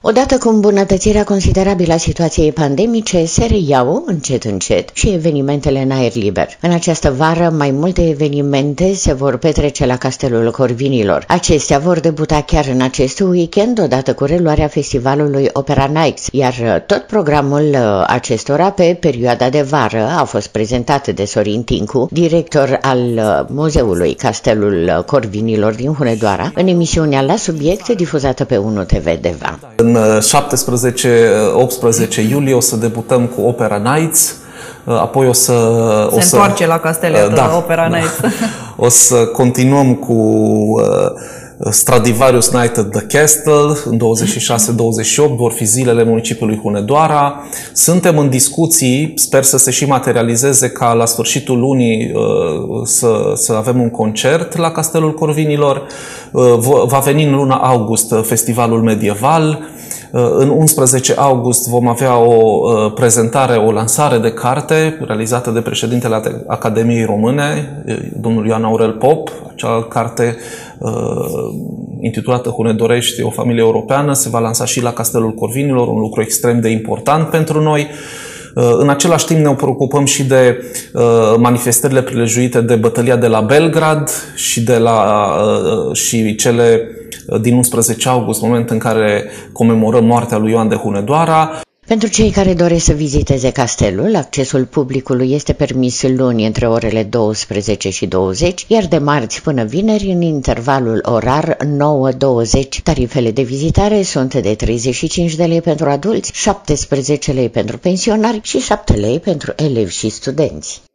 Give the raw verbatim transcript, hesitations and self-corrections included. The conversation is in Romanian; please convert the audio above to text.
Odată cu îmbunătățirea considerabilă a situației pandemice, se reiau încet încet și evenimentele în aer liber. În această vară, mai multe evenimente se vor petrece la Castelul Corvinilor. Acestea vor debuta chiar în acest weekend, odată cu reluarea festivalului Opera Nights, iar tot programul acestora pe perioada de vară a fost prezentat de Sorin Tincu, director al Muzeului Castelul Corvinilor din Hunedoara, în emisiunea La Subiect, difuzată pe unu T V Deva. În șaptesprezece optsprezece iulie o să debutăm cu Opera Nights, apoi o să... Se o să, întoarce la Castel, da, Opera Nights. O să continuăm cu Stradivarius Night at the Castle, în douăzeci și șase douăzeci și opt vor fi zilele municipiului Hunedoara. Suntem în discuții, sper să se și materializeze ca la sfârșitul lunii să, să avem un concert la Castelul Corvinilor. Va veni în luna august festivalul medieval. În unsprezece august vom avea o prezentare, o lansare de carte realizată de președintele Academiei Române, domnul Ioan Aurel Pop. Acea carte intitulată Hunedorești, o familie europeană, se va lansa și la Castelul Corvinilor, un lucru extrem de important pentru noi. În același timp ne preocupăm și de manifestările prilejuite de bătălia de la Belgrad și, de la, și cele din unsprezece august, moment în care comemorăm moartea lui Ioan de Hunedoara. Pentru cei care doresc să viziteze castelul, accesul publicului este permis luni între orele douăsprezece și douăzeci, iar de marți până vineri în intervalul orar nouă douăzeci. Tarifele de vizitare sunt de treizeci și cinci de lei pentru adulți, șaptesprezece lei pentru pensionari și șapte lei pentru elevi și studenți.